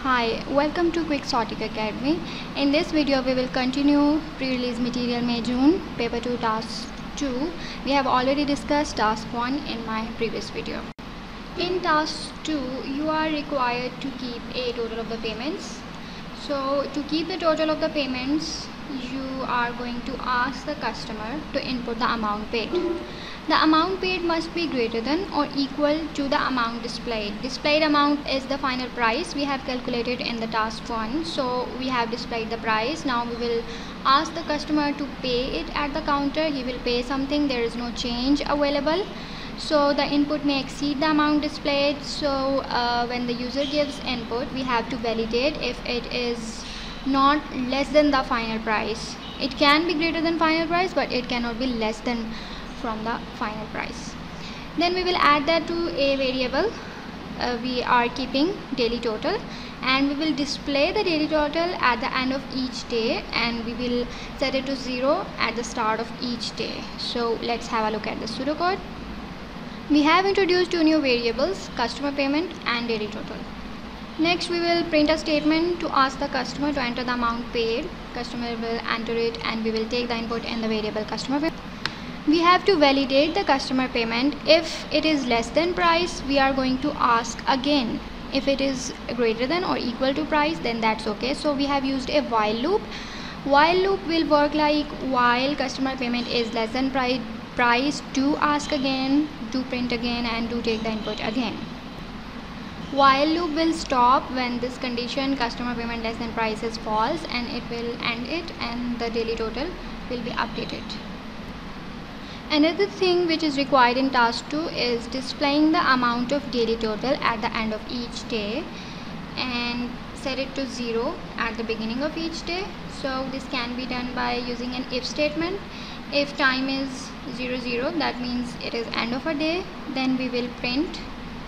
Hi, welcome to Quixotic Academy. In this video, we will continue pre-release material May-June, paper 2, task 2. We have already discussed task 1 in my previous video. In task 2, you are required to keep a total of the payments. So, to keep the total of the payments, you are going to ask the customer to input the amount paid. The amount paid must be greater than or equal to the amount displayed. Displayed amount is the final price we have calculated in the task 1. So we have displayed the price. Now we will ask the customer to pay it at the counter. He will pay something. There is no change available. So the input may exceed the amount displayed. So when the user gives input, we have to validate if it is not less than the final price. It can be greater than final price, but it cannot be less than from the final price. Then we will add that to a variable. We are keeping daily total, and we will display the daily total at the end of each day, and we will set it to 0 at the start of each day. So let's have a look at the pseudocode. We have introduced two new variables, customer payment and daily total. Next, we will print a statement to ask the customer to enter the amount paid. Customer will enter it, and we will take the input in the variable customer payment. We have to validate the customer payment. If it is less than price, we are going to ask again. If it is greater than or equal to price, then that's okay. So we have used a while loop. While loop will work like while customer payment is less than price, do ask again, do print again, and do take the input again. While loop will stop when this condition customer payment less than price is false, and it will end it, and the daily total will be updated. Another thing which is required in task 2 is displaying the amount of daily total at the end of each day and set it to 0 at the beginning of each day. So this can be done by using an if statement. If time is 00, that means it is end of a day, then we will print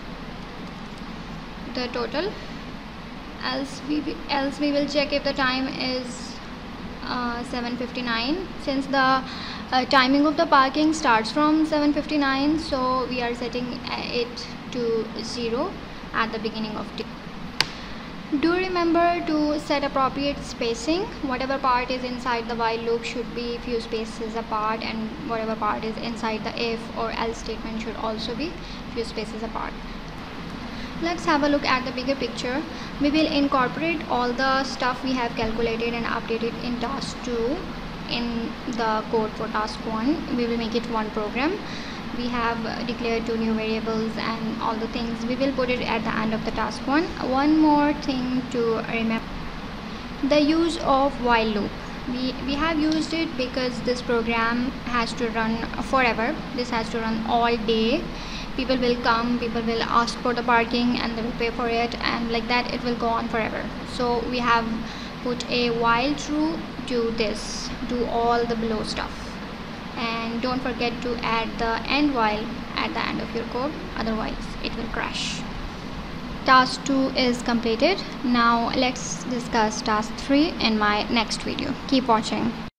the total. Else we will check if the time is 7:59. Since the timing of the parking starts from 7:59, so we are setting it to 0 at the beginning of day. Do remember to set appropriate spacing. Whatever part is inside the while loop should be few spaces apart, and whatever part is inside the if or else statement should also be few spaces apart. Let's have a look at the bigger picture. We will incorporate all the stuff we have calculated and updated in task 2 in the code for task 1. We will make it one program. We have declared two new variables and all the things. We will put it at the end of the task 1. One more thing to remember: the use of while loop. We have used it because this program has to run forever. This has to run all day. People will come, people will ask for the parking, and they will pay for it, and like that it will go on forever. So we have put a while true to this, do all the below stuff, and don't forget to add the end while at the end of your code, otherwise it will crash. Task 2 is completed. Now let's discuss task 3 in my next video. Keep watching.